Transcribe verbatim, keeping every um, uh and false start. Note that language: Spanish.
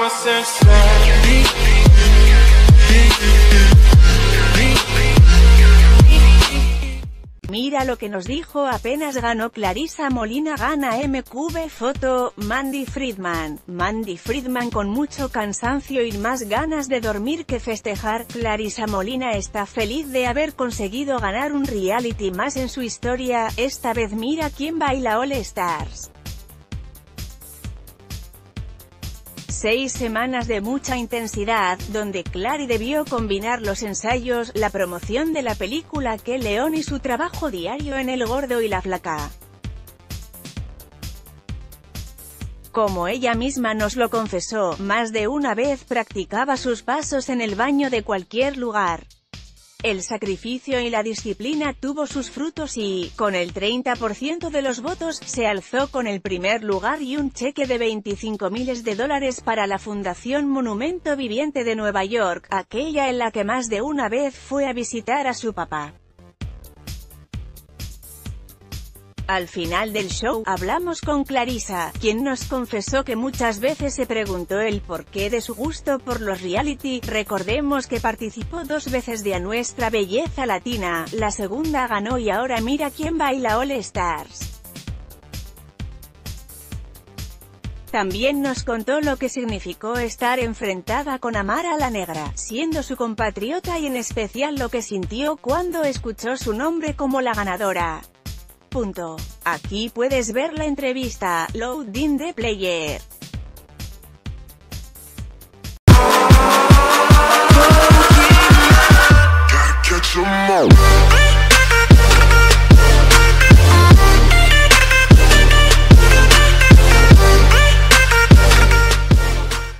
Mira lo que nos dijo apenas ganó Clarissa Molina. Gana M Q B. Foto, Mandy Friedman. Mandy Friedman con mucho cansancio y más ganas de dormir que festejar. Clarissa Molina está feliz de haber conseguido ganar un reality más en su historia. Esta vez mira quién baila All Stars. Seis semanas de mucha intensidad, donde Clary debió combinar los ensayos, la promoción de la película Que León y su trabajo diario en El Gordo y la Flaca. Como ella misma nos lo confesó, más de una vez practicaba sus pasos en el baño de cualquier lugar. El sacrificio y la disciplina tuvo sus frutos y, con el treinta por ciento de los votos, se alzó con el primer lugar y un cheque de veinticinco miles de dólares para la Fundación Monumento Viviente de Nueva York, aquella en la que más de una vez fue a visitar a su papá. Al final del show, hablamos con Clarissa, quien nos confesó que muchas veces se preguntó el porqué de su gusto por los reality. Recordemos que participó dos veces de A Nuestra Belleza Latina, la segunda ganó y ahora mira quién baila All Stars. También nos contó lo que significó estar enfrentada con Amara la Negra, siendo su compatriota y en especial lo que sintió cuando escuchó su nombre como la ganadora. Punto. Aquí puedes ver la entrevista. Loading the player. Gotta catch 'em all.